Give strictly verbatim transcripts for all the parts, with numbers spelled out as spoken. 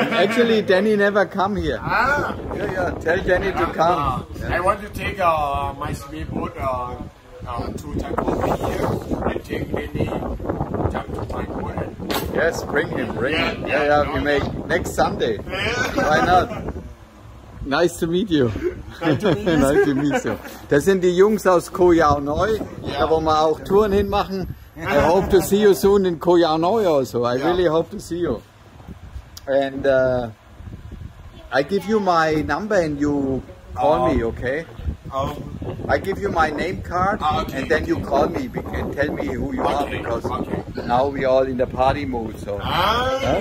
Actually, Danny never come here. Ah. Yeah, yeah. Tell Danny to come. Uh, Yeah. I want to take uh, my speedboat uh, uh, to Tacoma here and take Danny jump to my boat. And Yes, bring him, bring Yeah, him. yeah, Yeah, yeah, no, we no. make next Sunday. Yeah. Why not? Nice to meet you. Nice to meet you. Nice to meet you. Das sind die Jungs aus Koh Yao Noi, Ja. da wo wir auch Touren hinmachen. I hope to see you soon in Koh Yao Noi also. I Ja. really hope to see you. And uh, I give you my number and you call Um, me, okay? um, I give you my name card Ah, okay. and then you call me and tell me who you are Okay, because okay. now we all in the party mood. So ah.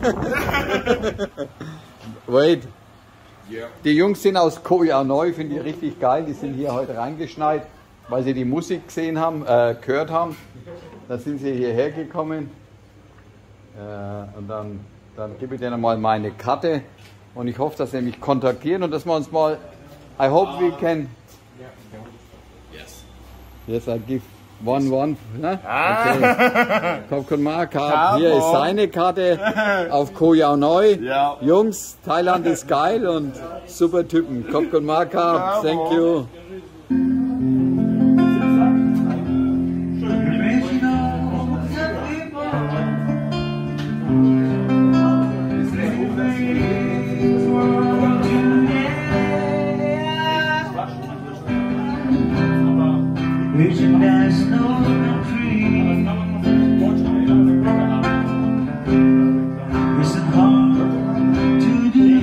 wait. Yeah. Die Jungs sind aus Koh Yao Noi, finde ich richtig geil. Die sind hier heute reingeschneit, weil sie die Musik gesehen haben, äh, gehört haben. Da sind sie hierher gekommen. Äh, und dann, dann gebe ich denen mal meine Karte. Und ich hoffe, dass sie mich kontaktieren und dass wir uns mal. I hope we can. Yes. Yes, I give one one. Ne? Ah. Okay. Kopkun Ma Card. Ciao. Hier ist seine Karte auf Koh Yao Noi. Ja. Jungs, Thailand ist geil und super Typen. Kopkun Ma Card. Ciao. Thank you. Vision has no country. It's hard to do.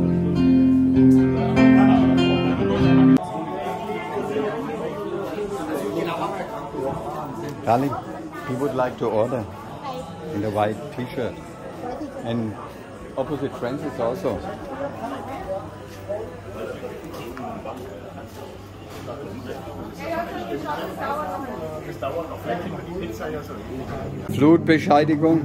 Darling, he would like to order in the white T-shirt and opposite Francis also. Flutbescheidigung.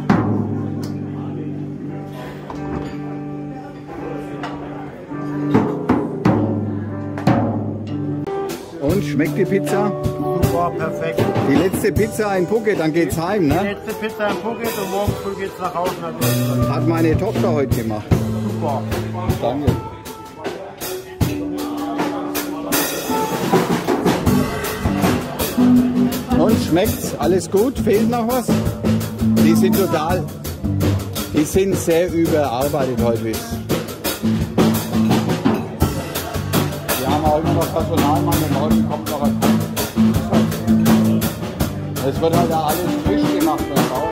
Und schmeckt die Pizza? Super, perfekt. Die letzte Pizza in Phuket, dann geht's heim, Die ne? letzte Pizza in Phuket und morgen früh geht's nach Hause. Also Hat meine Tochter heute gemacht. super. Danke. Und schmeckt's? Alles gut? Fehlt noch was? Die sind total, die sind sehr überarbeitet heute. Wir haben auch immer noch Personalmangel, morgen kommt noch ein. Es wird halt alles frisch gemacht. Und sauer.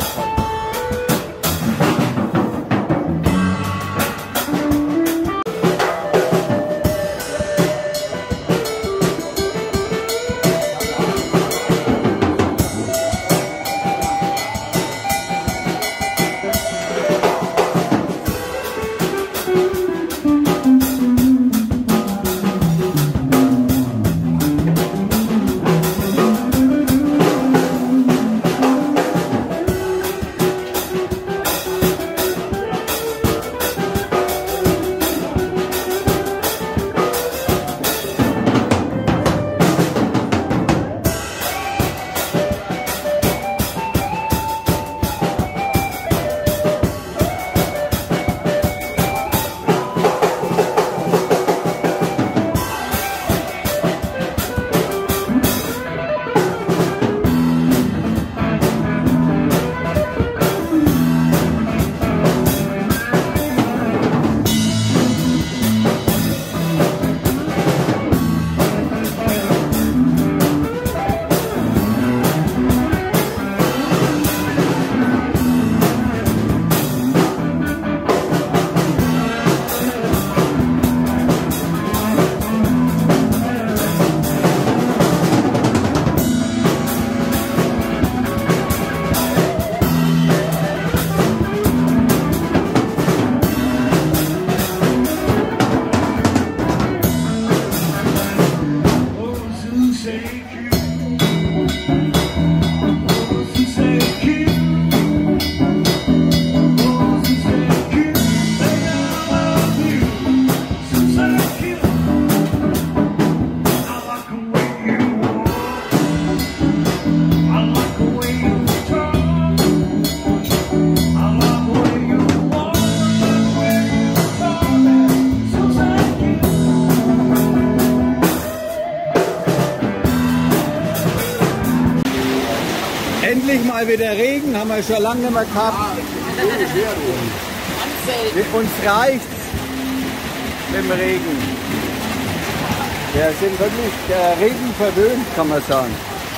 Endlich mal wieder Regen, haben wir schon lange nicht mehr gehabt. Mit uns reicht's mit dem Regen. Wir sind wirklich äh, Regen verwöhnt, kann man sagen.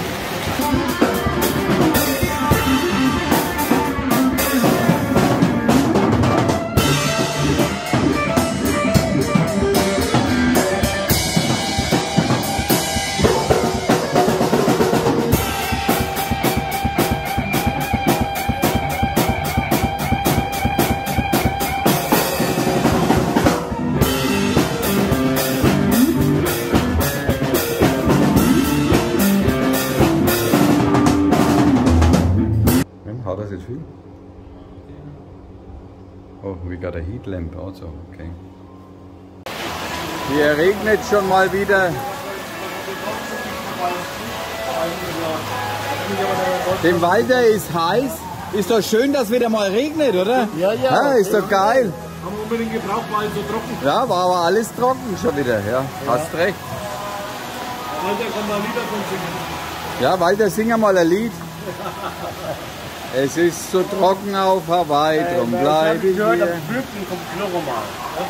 How does it feel? Oh, we got a heat lamp also, okay. Hier regnet schon mal wieder. Dem Walter ist heiß. Ist doch schön, dass wieder mal regnet, oder? Ja, ja. Ja, ist doch geil. Haben wir unbedingt gebraucht, weil es so trocken. Ja, war aber alles trocken schon wieder. Ja, hast recht. Walter kann da Lieder von singen. Ja, Walter, sing mal ein Lied. Es ist so trocken auf Hawaii, drum bleib ich hier. Blüten kommt Knurren mal.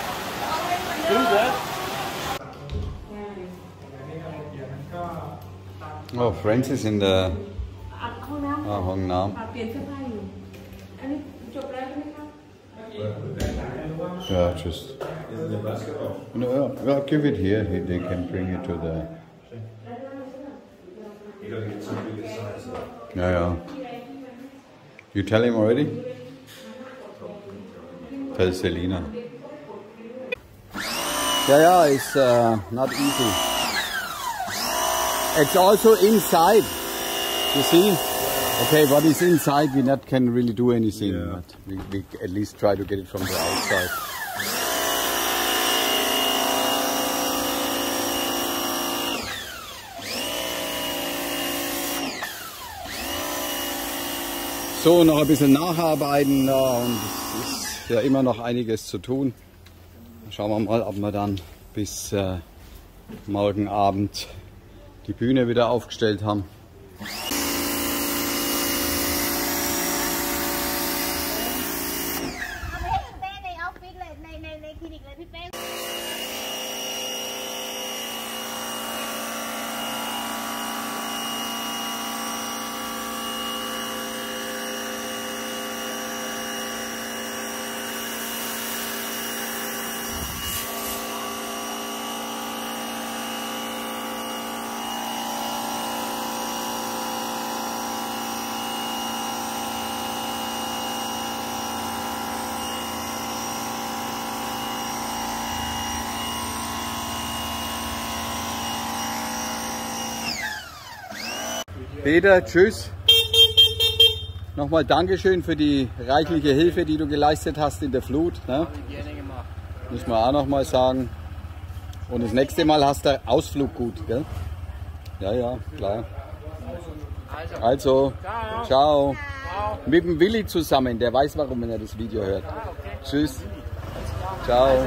Oh, Francis in der ห้องน้ำ ah, ห้องน้เปลี่ยนเสื้อผ้าอยู่ อันนี้จบแล้วใช่ไหมคะำ Yeah, just. No, yeah, yeah, give it here. He- They can bring it to the. Yeah, yeah. You tell him already? Tell Selina. Yeah, yeah, it's uh, not easy. It's also inside. You see? Okay, what is inside, we not can really do anything. But we, we at least try to get it from the outside. So, noch ein bisschen nacharbeiten, ja, und es ist ja immer noch einiges zu tun. Schauen wir mal, ob wir dann bis äh, morgen Abend die Bühne wieder aufgestellt haben. เอาไปให้คุณเป้ในออฟฟิศเลยในในในคลินิกเลยพี่เป้ Peter, tschüss. Nochmal Dankeschön für die reichliche Hilfe, die du geleistet hast in der Flut. Ne? Muss man auch nochmal sagen. Und das nächste Mal hast du Ausflug gut, gell? Ja, ja, klar. Also, ciao. Mit dem Willi zusammen, der weiß, warum er das Video hört. Tschüss. Ciao.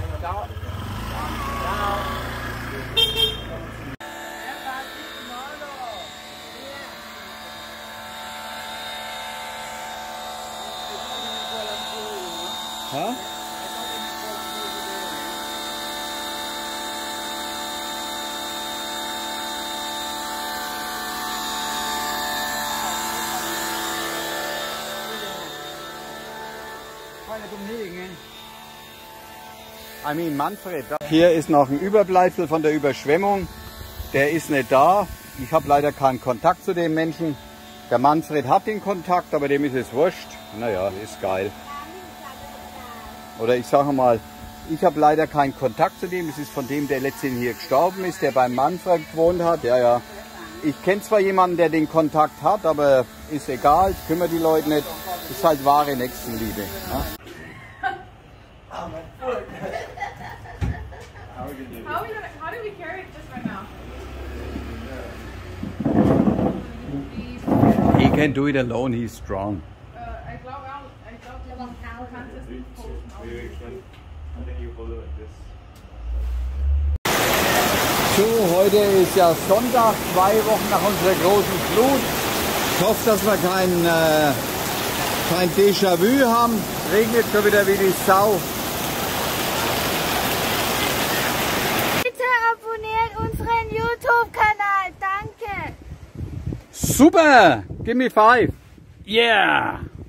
Huh? I mean Manfred. Hier ist noch ein Überbleibsel von der Überschwemmung. Der ist nicht da. Ich habe leider keinen Kontakt zu dem Menschen. Der Manfred hat den Kontakt, aber dem ist es wurscht. Naja, ist geil. Oder ich sage mal, ich habe leider keinen Kontakt zu dem. Es ist von dem, der letztendlich hier gestorben ist, der beim Manfred gewohnt hat. Ja, ja. Ich kenne zwar jemanden, der den Kontakt hat, aber ist egal, ich kümmere die Leute nicht. Das ist halt wahre Nächstenliebe. Ja. How, are we gonna, how do we carry it just right now? He can do it alone, he's strong. Uh, ich glaube, ich glaube, du kannst es nicht posten. So, heute ist ja Sonntag, zwei Wochen nach unserer großen Flut. Ich hoffe, dass wir kein, äh, kein Déjà-vu haben. Regnet schon wieder wie die Sau. Bitte abonniert unseren YouTube-Kanal. Danke. Super! Give me five! Yeah!